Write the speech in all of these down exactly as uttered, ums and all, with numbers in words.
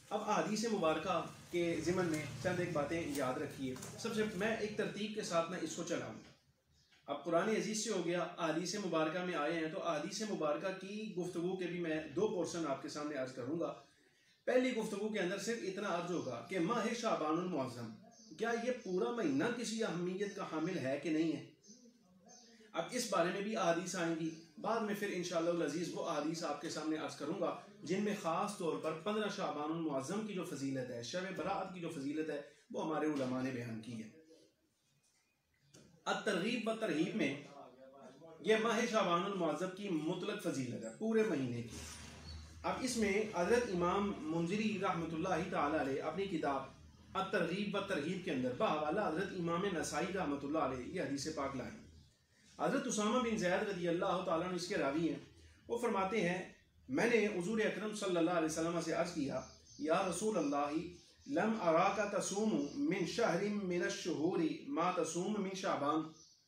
अब अहादीस मुबारका के ज़िमन में चंद एक बातें याद रखिए। सबसे मैं एक तरतीब के साथ ना इसको चलाऊँगा। अब कुरान अजीज़ से हो गया, अहादीस मुबारका में आए हैं, तो अहादीस मुबारका की गुफ्तगू के भी मैं दो पोर्शन आपके सामने अर्ज करूँगा। पहली गुफ्तगू के अंदर सिर्फ इतना अर्ज होगा कि माह शाबानुल मुअज़्ज़म, क्या ये पूरा महीना किसी अहमियत का हामिल है कि नहीं है। अब इस बारे में भी अहादीस आएंगी, बाद में फिर इंशाअल्लाह अज़ीज़ वो अहादीस आपके सामने अर्ज करूँगा जिनमें ख़ास तौर पर पंद्रह शाबानुल मुअज़्ज़म की जो फजीलत है, शब बरात की जो फजीलत है, वो हमारे उलमा ने बयान की है। अत-तरगीब व तरहीब में यह माह शाबानुल मुअज़्ज़म की मुतलक फजीलत है पूरे महीने की। अब इसमें हज़रत इमाम मुंज़िरी रहमतुल्लाहि ताला अलैह अपनी किताब अत-तरगीब व तरहीब के अंदर बहवाला हज़रत इमाम नसाई रहमतुल्लाह अलैह ये हदीस पाक लाए। हज़रत उसामा बिन ज़ैद रज़ी अल्लाह ताला अन्हु इसके रावी हैं। वो फरमाते हैं, मैंने हुज़ूर अकरम सल्लल्लाहु अलैहि वसल्लम से अर्ज़ किया, या रसूल अल्लाह लम अराका तसूमु मिन शहरिन मिनश-शुहूरि मा तसूमु मिन शाबान।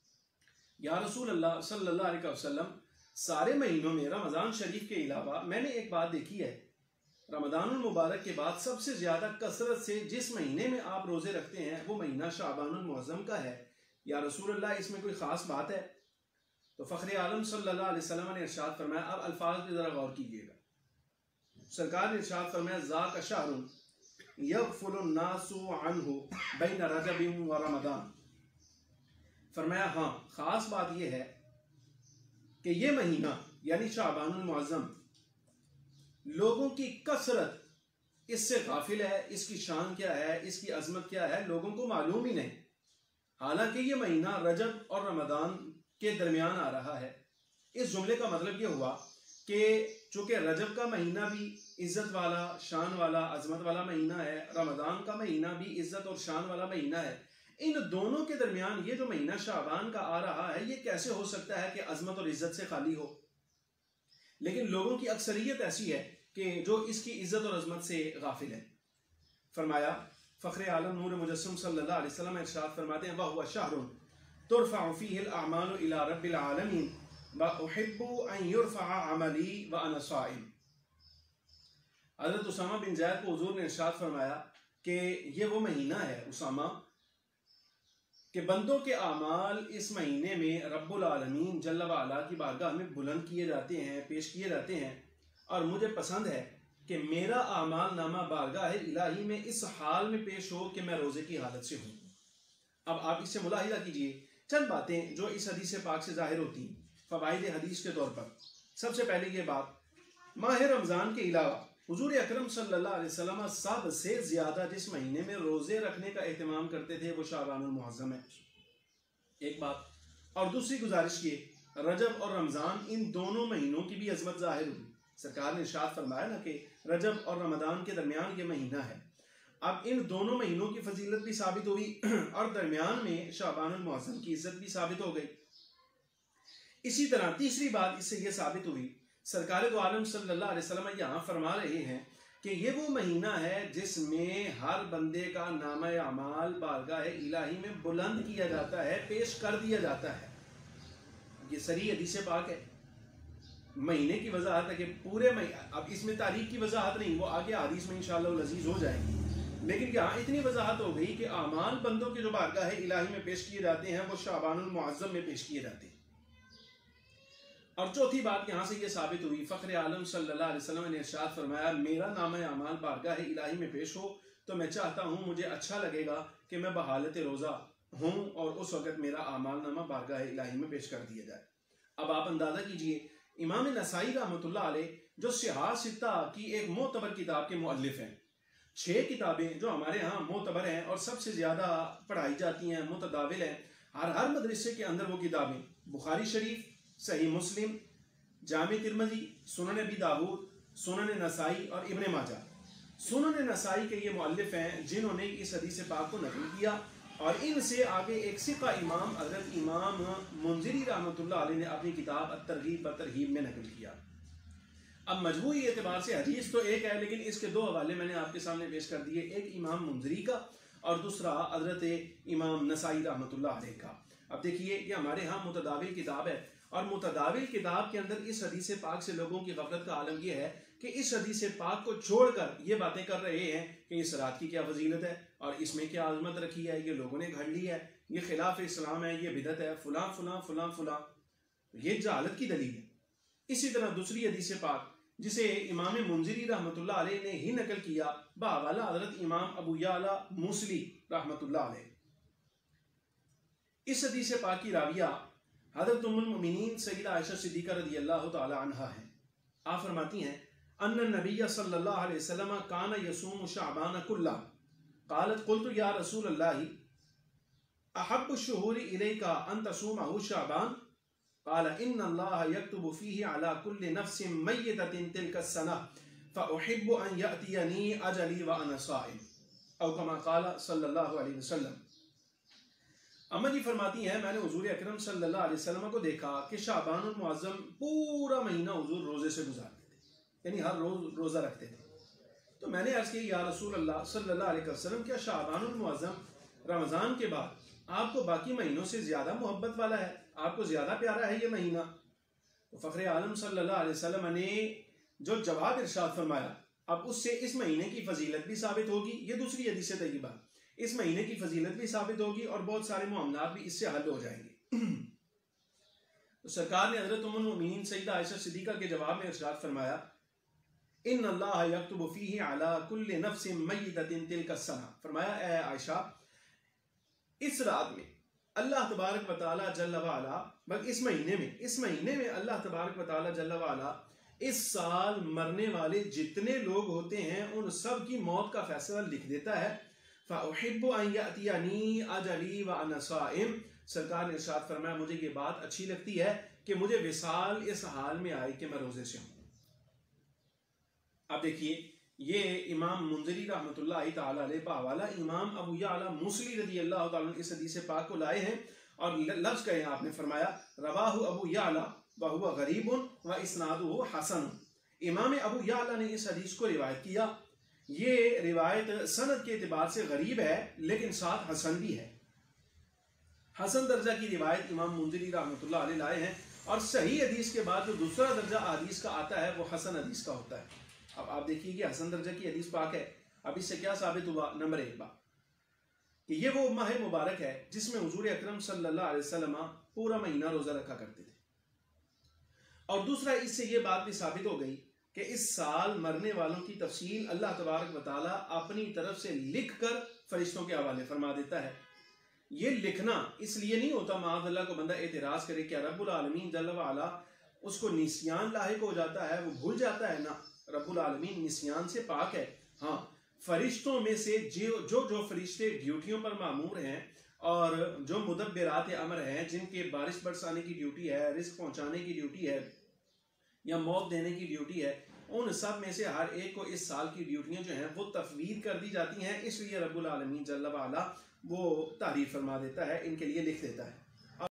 या रसूल अल्लाह सल्लल्लाहु अलैहि वसल्लम, सारे महीनों में रमज़ान शरीफ के अलावा मैंने एक बात देखी है, रमज़ानुल मुबारक के बाद सबसे ज़्यादा कसरत से जिस महीने में आप रोज़े रखते हैं वो महीना शाबानुल मुअज़्ज़म का है। या रसूल अल्लाह, इसमें कोई ख़ास बात है? तो फ़ख्र आलम सल्लल्लाहु अलैहि वसल्लम ने इरशाद फरमाया, अब अल्फाज पे ज़रा गौर कीजिएगा। सरकार ने इरशाद फरमाया, ज़ाका शहरुन यग़फ़ुलुन नासु अन्हु बैन रजब व रमज़ान। फरमाया हाँ, ख़ास बात यह है कि ये महीना यानी शाबानुल मुअज़्ज़म लोगों की कसरत इससे गाफिल है। इसकी शान क्या है, इसकी अजमत क्या है, लोगों को मालूम ही नहीं। हालांकि ये महीना रजब और रमज़ान के दरमियान आ रहा है। इस जुमले का मतलब ये हुआ कि चूंकि रजब का महीना भी इज्जत वाला, शान वाला, अजमत वाला महीना है, रमज़ान का महीना भी इज्जत और शान वाला महीना है, इन दोनों के दरमियान ये जो महीना शाबान का आ रहा है, ये कैसे हो सकता है कि अजमत और इज्जत से खाली हो। लेकिन लोगों की अक्सरियत ऐसी है कि जो इसकी इज्जत और अजमत से गाफिल है। फरमाया, फ़ख्र आलम नूर मुजस्सम सल्लल्लाहु अलैहि वसल्लम इरशाद फरमाते हैं, वह हुआ शहरुन तुरफ़अु फ़ीहिल अअमालु इला रब्बिल आलमीन व उहिब्बु अन युरफ़अ अमली व अना साइम। हज़रत उसामा बिन ज़ैद को हुज़ूर ने इरशाद फरमाया कि ये वो महीना है उसामा कि बंदों के आमाल इस महीने में रब्बुल आलमीन जल्ल व अला की बारगाह में बुलंद किए जाते हैं, पेश किए जाते हैं। और मुझे पसंद है कि मेरा आमाल नामा बारगाह इलाही में इस हाल में पेश हो कि मैं रोज़े की हालत से हूँ। अब आप इससे मुलाहिजा कीजिए चंद बातें जो इस हदीस पाक से जाहिर होती हैं फ़वाइद हदीस के तौर पर। सबसे पहले ये बात, माह रमज़ान के अलावा हुज़ूर अकरम सल्लल्लाहु अलैहि वसल्लम सबसे ज़्यादा जिस महीने में रोज़े रखने का एहतमाम करते थे वो शाबानुल मुअज़्ज़म है, एक बात। और दूसरी गुजारिश ये, रजब और रमज़ान इन दोनों महीनों की भी अजमत ज़ाहिर हुई। सरकार ने इरशाद फरमाया ना कि रजब और रमज़ान के दरमियान ये महीना है। अब इन दोनों महीनों की फजीलत भी साबित हुई और दरमियान में शाबानुल मुअज़्ज़म की इज्जत भी साबित हो गई। इसी तरह तीसरी बात इससे ये साबित हुई, सरकार दो आलम सल्लल्लाहु अलैहि वसल्लम यहाँ फरमा रहे हैं कि ये वो महीना है जिसमें हर बंदे का नामा अमाल बारगाह इलाही में बुलंद किया जाता है, पेश कर दिया जाता है। ये सरी हदीस पाक है। महीने की वजाहत है कि पूरे महीने, अब इसमें तारीख की वजाहत नहीं, वो आगे हदीस में इंशाअल्लाह अज़ीज़ हो जाएगी। लेकिन यहाँ इतनी वजाहत हो गई कि आमाल बंदों के जो बारगाह इलाही में पेश किए जाते हैं वो शाबानुल मुअज़्ज़म में पेश किए जाते हैं। और चौथी बात यहाँ से ये साबित हुई, फ़ख्र आलम सल्लल्लाहु अलैहि वसल्लम ने इरशाद फरमाया, मेरा नामा अमाल बारगाह इलाही में पेश हो तो मैं चाहता हूँ, मुझे अच्छा लगेगा कि मैं बहालत रोज़ा हूँ और उस वक़्त मेरा आमाल नामा बारगाह इलाही में पेश कर दिया जाए। अब आप अंदाज़ा कीजिए, इमाम नसाई रहमतुल्लाह अलैह जो सिहा सित्ता की एक मोतबर किताब के मुअल्लिफ हैं, छः किताबें जो हमारे यहाँ मोतबर हैं और सबसे ज़्यादा पढ़ाई जाती हैं, मुतदाविल हैं, हर हर मदरसे के अंदर वो किताबें, बुखारी शरीफ, सही मुस्लिम, जामे तिरमिज़ी, सुनन अबी दाऊद, सुनन नसाई और इब्न माजा। सुनन नसाई के ये मुअल्लिफ हैं जिन्होंने इस हदीस पाक को नकल किया और इनसे आगे एक सिक्का इमाम हज़रत इमाम मुंज़िरी रहमतुल्लाह अलैह ने अपनी किताब अत-तरगीब व तरहीब में नकल किया। अब मजमूई एतबार से हदीस तो एक है, लेकिन इसके दो हवाले मैंने आपके सामने पेश कर दिए, एक इमाम मुंज़िरी का और दूसरा हज़रत इमाम नसाई रहमतुल्लाह अलैह का। अब देखिए, ये हमारे यहाँ मुतदाविल किताब है और मुतदाविल किताब के अंदर इस हदीस पाक से लोगों की गफलत का आलम यह है कि इस हदीस पाक को छोड़कर ये बातें कर रहे हैं कि इस रात की क्या फजीलत है और इसमें क्या आजमत रखी है, ये लोगों ने घड़ ली है, ये खिलाफ इस्लाम है, ये बिदत है, फुला फुला फुला फुला, ये जहालत की दलील है। इसी तरह दूसरी हदीस पाक जिसे इमाम मुंजिरी रहमतुल्लाह अलैह ने ही नकल किया बावाला हजरत इमाम अबू याला मूसली रहमतुल्लाह अलैह, इस हदीस पाक की राविया हजरत उम्मुल मोमिनीन सय्यदा आयशा सिद्दीका रज़ियल्लाहु तआला अन्हा है। आप फरमाती हैं अन्ना नबिय्य सल्लल्लाहु अलैहि वसल्लम काना यसूमु शअबान कुल्ला, क़ालत क़ुल्तु या रसूलल्लाह अहब्बु शुहूरि इलैका अन तसूमहु शअबान, क़ाल इन्नल्लाह यक्तुबु फ़ीहि अला कुल्लि नफ्सिन मय्यततिन तिल्का सनह फ़उहिब्बु अन यअतियनी अजली व अना साइम, औ कमा क़ाल सल्लल्लाहु अलैहि वसल्लम। अम्मा जी फरमाती हैं मैंने हुजूर अकरम सल्लल्लाहु अलैहि वसल्लम को देखा कि शाबानुल मुअज़्ज़म पूरा महीना हुजूर रोजे से गुजारते थे, यानी हर रोज रोजा रखते थे। तो मैंने अर्ज़ की या रसूल अल्लाह सल्लल्लाहु अलैहि वसल्लम, क्या शाबानुल मुअज़्ज़म रमज़ान के बाद आपको बाकी महीनों से ज्यादा मोहब्बत वाला है, आपको ज्यादा प्यारा है ये महीना? तो फ़ख्रे आलम सल्लल्लाहु अलैहि वसल्लम ने जो जवाब इरशाद फरमाया, अब उससे इस महीने की फजीलत भी साबित होगी, ये दूसरी हदीस तय्यबा, इस महीने की फजीलत भी साबित होगी और बहुत सारे मामलात भी इससे हल हो जाएंगे। तो सरकार ने हज़रत उम्मुल मोमिनीन सय्यदा आयशा सिद्दीका के जवाब में इरशाद फरमाया इन्नल्लाह यक्तुबु फ़ीहि अला कुल्लि नफ्सिन मय्यततिन तिल्का सनह, फरमाया ए आयशा इस रात में अल्लाह तबारक व तआला जल्ल व अला, बल्कि इस महीने में इस महीने में अल्लाह तबारक व तआला जल्ल व अला इस साल मरने वाले जितने लोग होते हैं उन सब की मौत का फैसला लिख देता है। फ़उहिब्बु अन यअतियनी अजली व अना साइम, सरकार ने इरशाद फरमाया मुझे ये बात अच्छी लगती है कि मुझे विसाल इस हाल में आए कि मैं रोजे से हूं। अब देखिए ये इमाम मुंज़िरी रहमतुल्लाहि तआला अलैह बावाला इमाम अबू याला मूसली रज़ियल्लाहु तआला इस हदीस पाक को लाए हैं और लफ्ज कहे आपने फरमाया रवाहु अबू याला व हुवा गरीबुन व इस्नादुहु हसन। इमाम अबू याला ने इस हदीस को रिवायत किया, ये रिवायत सनद के एतबार से गरीब है लेकिन साथ हसन भी है। हसन दर्जा की रिवायत इमाम मुंज़िरी रहमतुल्लाह अलैह लाए हैं और सही हदीस के बाद जो दूसरा दर्जा हदीस का आता है वो हसन हदीस का होता है। अब आप देखिए कि हसन दर्जा की हदीस पाक है। अब इससे क्या साबित हुआ? नंबर एक बात कि ये वो माह मुबारक है जिसमें हुजूर अकरम सल्लल्लाहु अलैहि वसल्लम पूरा महीना रोजा रखा करते थे, और दूसरा इससे ये बात भी साबित हो गई कि इस साल मरने वालों की तफसील अल्लाह तबारक व तआला अपनी तरफ से लिख कर फरिश्तों के हवाले फरमा देता है। ये लिखना इसलिए नहीं होता माअज़ल्लाह को बंदा एतराज करे क्या रब्बुल आलमीन जल्ल व अला उसको निस्यान लाहिक हो जाता है, वो भूल जाता है ना, रब्बुल आलमीन निस्यान से पाक है। हाँ, फरिश्तों में से जो जो जो फरिश्ते ड्यूटियों पर मामूर हैं और जो मुदब्बिरात अमर हैं, जिनके बारिश बरसाने की ड्यूटी है, रिस्क पहुंचाने की ड्यूटी है या मौत देने की ड्यूटी है, उन सब में से हर एक को इस साल की ड्यूटियां जो हैं वो तफवीर कर दी जाती हैं। इसलिए रब्बुल आलमीन जल्ल व अला वो तारीफ फरमा देता है, इनके लिए लिख देता है।